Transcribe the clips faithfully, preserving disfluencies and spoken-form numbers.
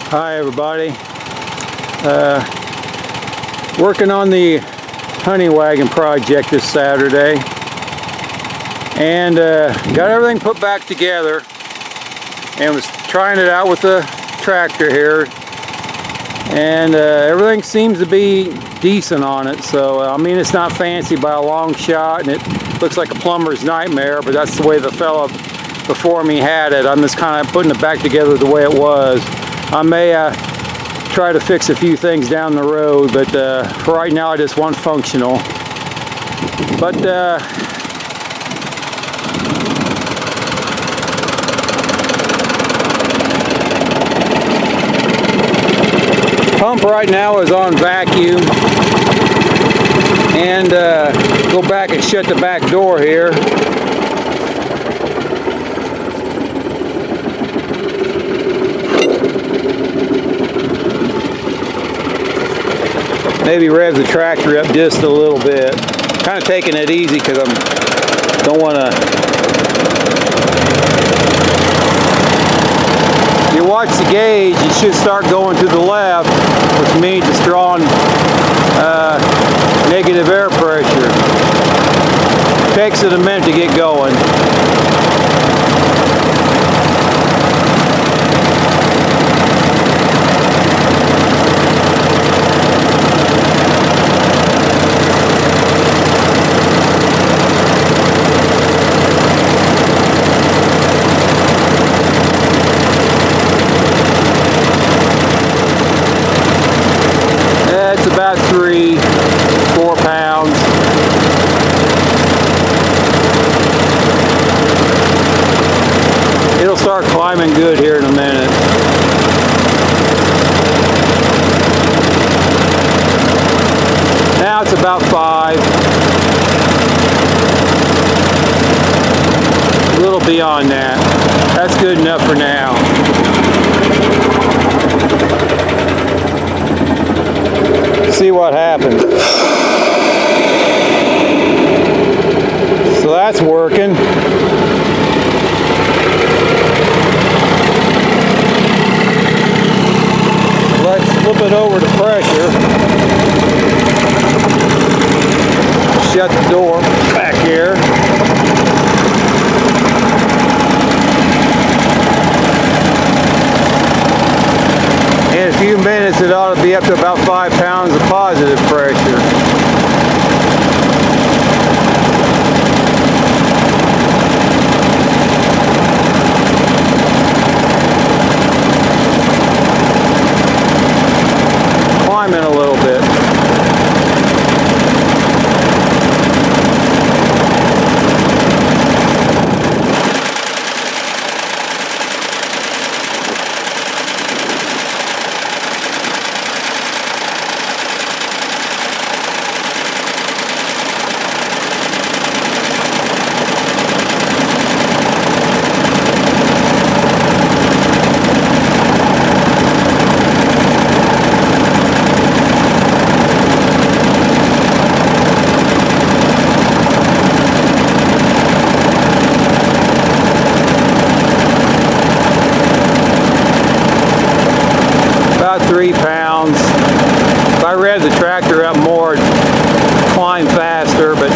Hi everybody. Uh, working on the honey wagon project this Saturday, and uh, got everything put back together and was trying it out with the tractor here, and uh, everything seems to be decent on it. So I mean, it's not fancy by a long shot, and it looks like a plumber's nightmare, but that's the way the fella before me had it. I'm just kind of putting it back together the way it was. I may uh, try to fix a few things down the road, but uh, for right now I just want functional. But uh, pump right now is on vacuum, and uh, go back and shut the back door here. Maybe rev the tractor up just a little bit. Kind of taking it easy because I don't want to. You watch the gauge, it should start going to the left, which means it's drawing uh, negative air pressure. Takes it a minute to get going. About three, four pounds. It'll start climbing good here in a minute. Now it's about five. A little beyond that. That's good enough for now. See what happens. So that's working. Let's flip it over to pressure. Shut the door back here. In a few minutes it ought to be up to about five pounds of positive pressure. Climbing a little bit. Three pounds. If I rev the tractor up more, it'd climb faster, but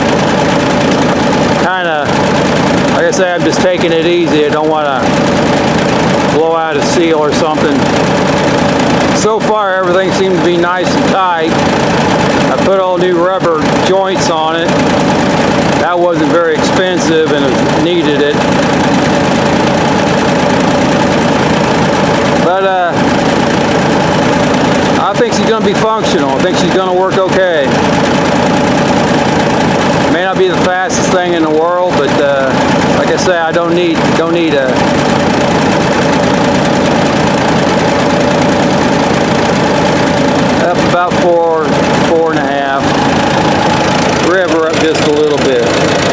kind of, like I say, I'm just taking it easy. I don't want to blow out a seal or something. So far, everything seems to be nice and tight. I put all new rubber joints on it. That wasn't very expensive and it needed it. But uh, I think she's going to be functional. I think she's going to work okay. May not be the fastest thing in the world, but uh, like I say, I don't need don't need a up about four, four and a half. Rev her up just a little bit.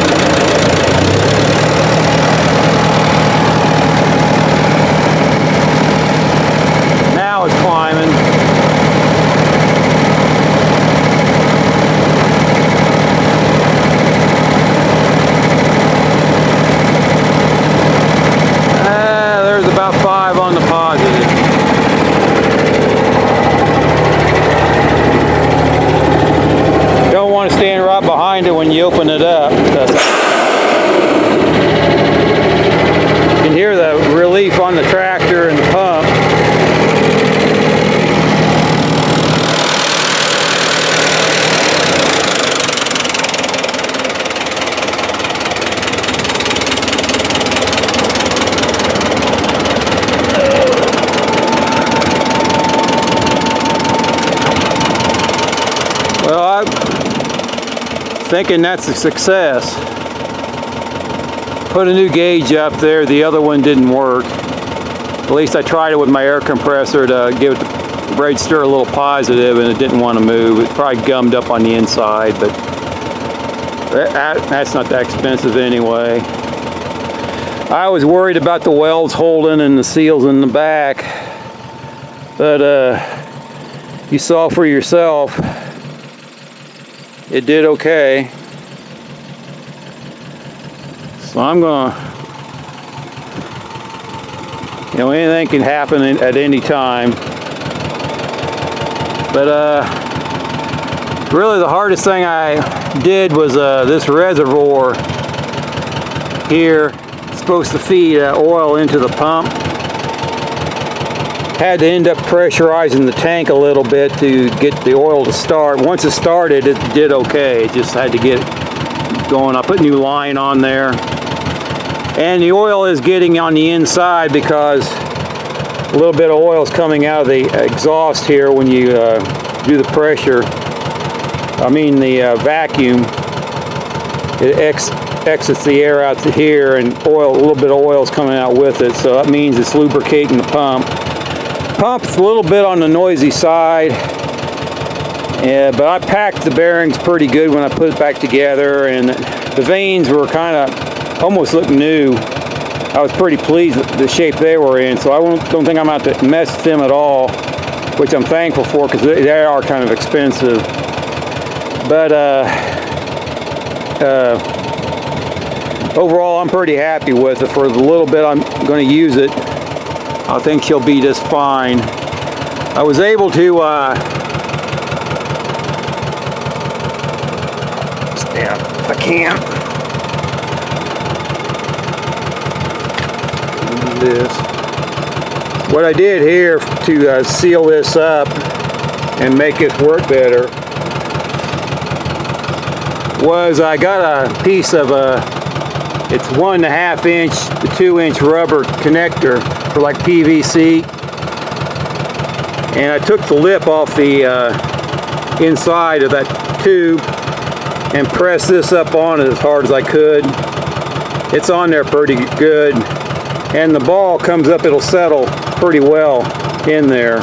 Now it's climbing. relief on the tractor and the pump. Well, I'm thinking that's a success. Put a new gauge up there, the other one didn't work. At least I tried it with my air compressor to give it the brake stir a little positive, and it didn't want to move. It probably gummed up on the inside, but that, that's not that expensive anyway. I was worried about the welds holding and the seals in the back, but uh, you saw for yourself. It did okay. So I'm gonna, you know, anything can happen at any time. But uh, really the hardest thing I did was uh, this reservoir here. It's supposed to feed uh, oil into the pump. Had to end up pressurizing the tank a little bit to get the oil to start. Once it started, it did okay. It just had to get going. I put new line on there. And the oil is getting on the inside because a little bit of oil is coming out of the exhaust here when you uh, do the pressure. I mean the uh, vacuum. It ex exits the air out to here, and oil, a little bit of oil is coming out with it. So that means it's lubricating the pump. Pump's a little bit on the noisy side, yeah, but I packed the bearings pretty good when I put it back together, and the vanes were kind of almost looked new. I was pretty pleased with the shape they were in, so I don't think I'm out to mess with them at all, which I'm thankful for because they are kind of expensive. But uh, uh, overall, I'm pretty happy with it. For the little bit I'm going to use it, I think she'll be just fine. I was able to uh, stand if I can. This. What I did here to uh, seal this up and make it work better was I got a piece of a, it's one and a half inch to two inch rubber connector for like P V C, and I took the lip off the uh, inside of that tube and pressed this up on it as hard as I could. It's on there pretty good, and the ball comes up, it'll settle pretty well in there.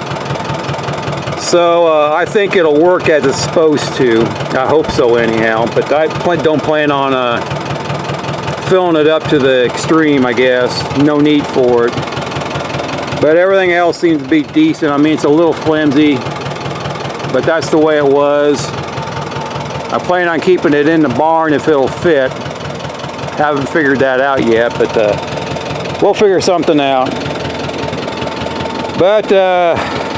So uh, I think it'll work as it's supposed to. I hope so anyhow, but I don't plan on uh, filling it up to the extreme, I guess. No need for it. But everything else seems to be decent. I mean, it's a little flimsy, but that's the way it was. I plan on keeping it in the barn if it'll fit. Haven't figured that out yet, but uh, we'll figure something out. But uh,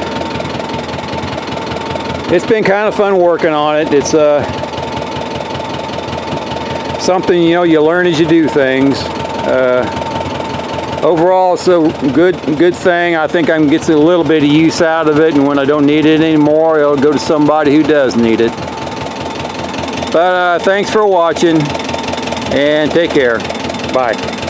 it's been kind of fun working on it. It's uh, something, you know, you learn as you do things. Uh, overall, it's a good, good thing. I think I can get a little bit of use out of it, and when I don't need it anymore, it'll go to somebody who does need it. But uh, thanks for watching, and take care. Bye.